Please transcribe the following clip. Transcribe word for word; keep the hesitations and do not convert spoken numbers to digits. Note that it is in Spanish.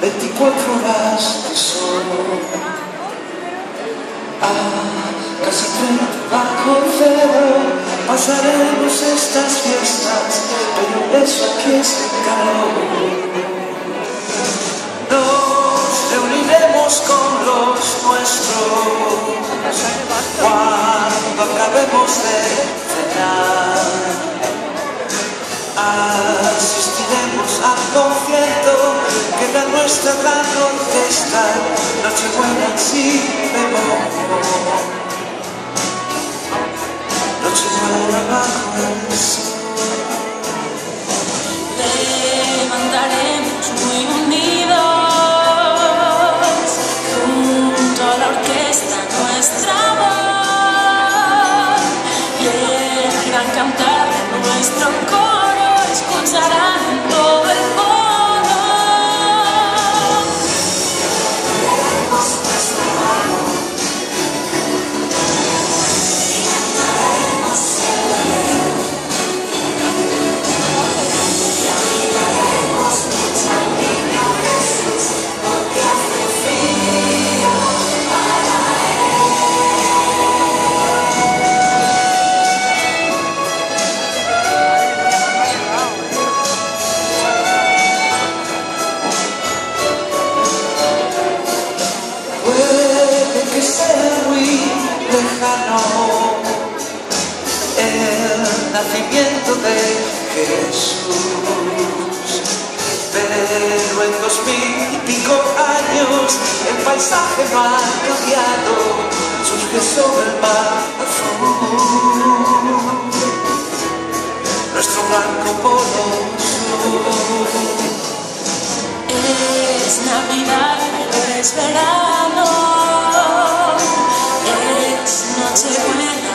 veinticuatro horas de sol. Ah, casi treinta bajo cero pasaremos estas fiestas, pero eso aquí es de calor. Nos reuniremos con los nuestros cuando acabemos de cenar. Asistiremos al concierto que da nuestra gran orquesta, Nochebuena si bemol, Nochebuena bajo el sol. Levantaremos muy unidos junto a la orquesta nuestra voz, y el gran cantar de nuestro coro escucharán en todo el mundo. Que sea muy lejano el nacimiento de Jesús, pero en dos mil y pico años el paisaje no ha cambiado, surge sobre el mar azul nuestro blanco polo sur. Es Navidad, pero es verano, es Nochebuena